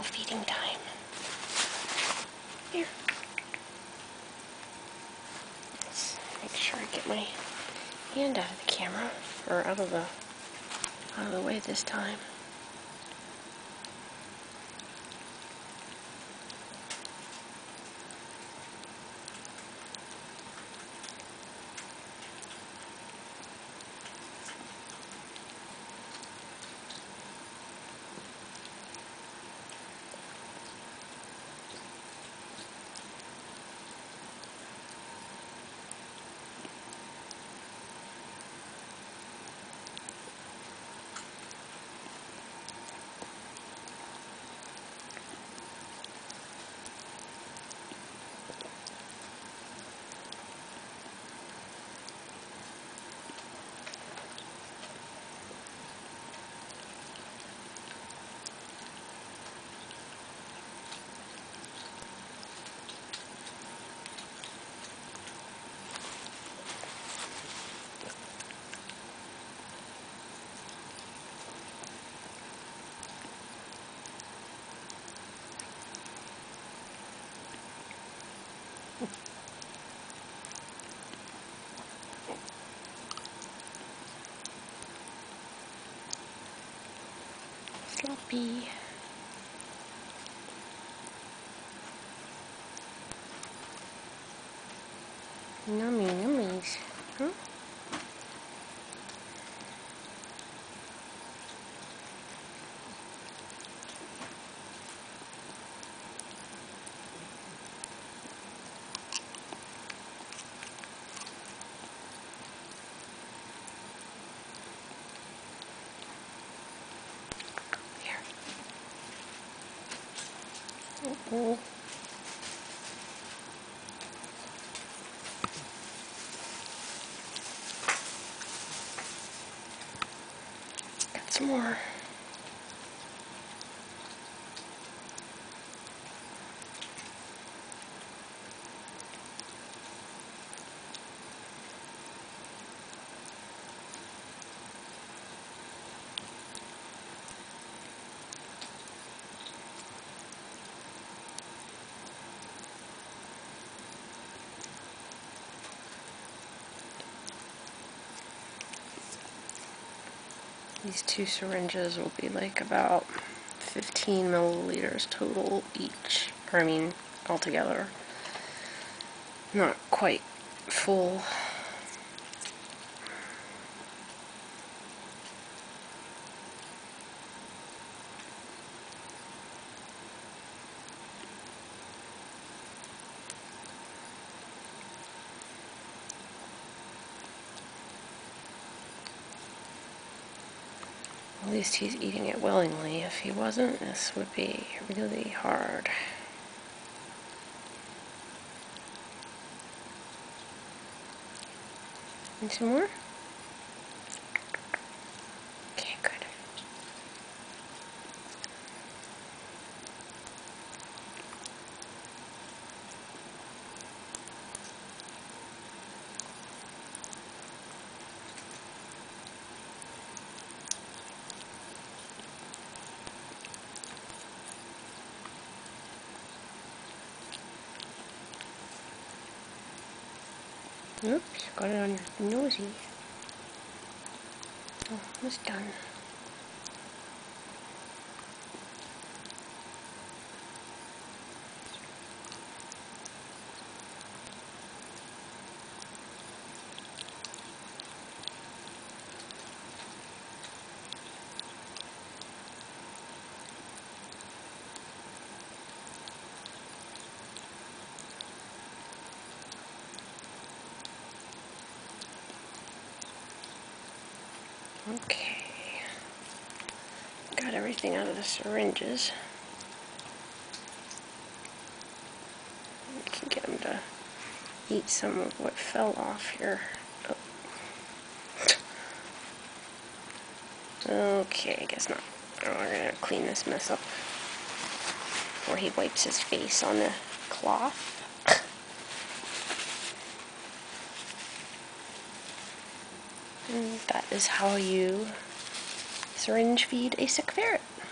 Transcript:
feeding time. Here. Let's make sure I get my hand out of the camera, or out of the way this time. Sloppy. Nummy nummies. Huh? Oh. Got some more. These 2 syringes will be like about 15 milliliters total each, or I mean altogether. Not quite full. At least he's eating it willingly. If he wasn't, this would be really hard. Need some more? Okay, good. Oops, got it on your nosy. Oh, almost done. Okay, got everything out of the syringes. I can get him to eat some of what fell off here. Oh. Okay, I guess not. Oh, we're gonna clean this mess up before he wipes his face on the cloth. And that is how you syringe feed a sick ferret.